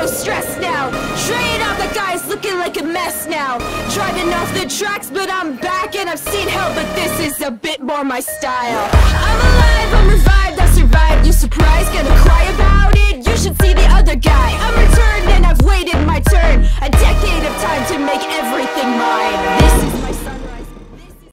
no stress now. Trade out the guys looking like a mess now. Driving off the tracks, but I'm back and I've seen hell, but this is a bit more my style. I'm alive.